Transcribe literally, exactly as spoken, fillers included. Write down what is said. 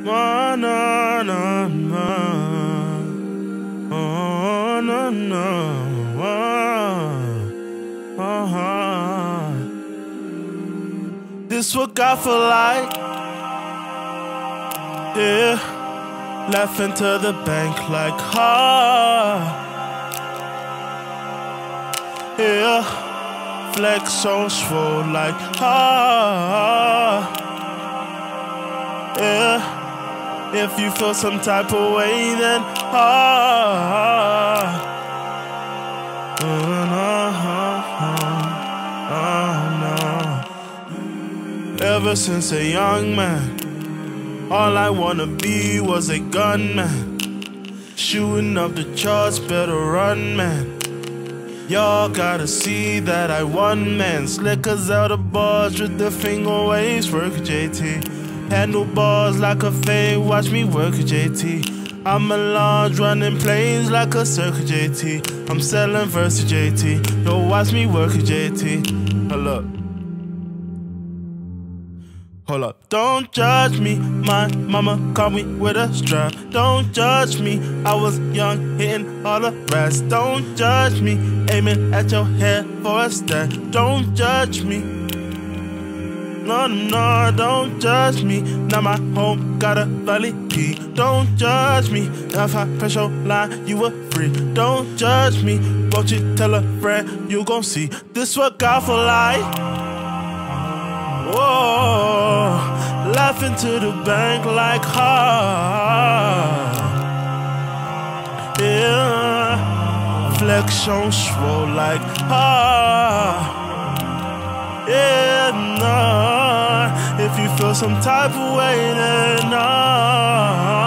Na na na na. Oh no no. Oh, uh-huh. This what God feel like. Yeah. Laughing to the bank like ha. Yeah. Flex on swole like ha. Yeah. If you feel some type of way, then ah. Uh, no. Ever since a young man, all I wanna be was a gunman. Shooting up the charts, better run, man. Y'all gotta see that I won, man. Slickers out of bars with the finger waves, work J T. Handlebars like a fade, watch me work a J T. I'm a large running planes like a circle J T. I'm selling verse J T. Yo, watch me work a J T. Hold up. Hold up. Don't judge me. My mama caught me with a strap. Don't judge me. I was young, hitting all the rats. Don't judge me. Aiming at your head for a stat. Don't judge me. No, no, don't judge me. Now my home got a valley key. Don't judge me. If I press your line, you were free. Don't judge me. Won't you tell a friend you gon' see? This what God for like. Whoa, laughing to the bank like ha. Yeah, flexion swole like ha. Yeah, nah. If you feel some type of way, then nah.